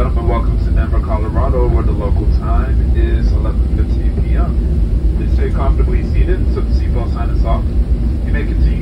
gentlemen, welcome to Denver, Colorado, where the local time is 11:15 p.m. Please stay comfortably seated so the seatbelt sign is off. You may continue